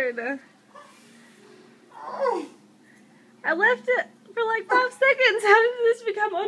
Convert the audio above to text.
weird. I left it for like 5 seconds. How did this become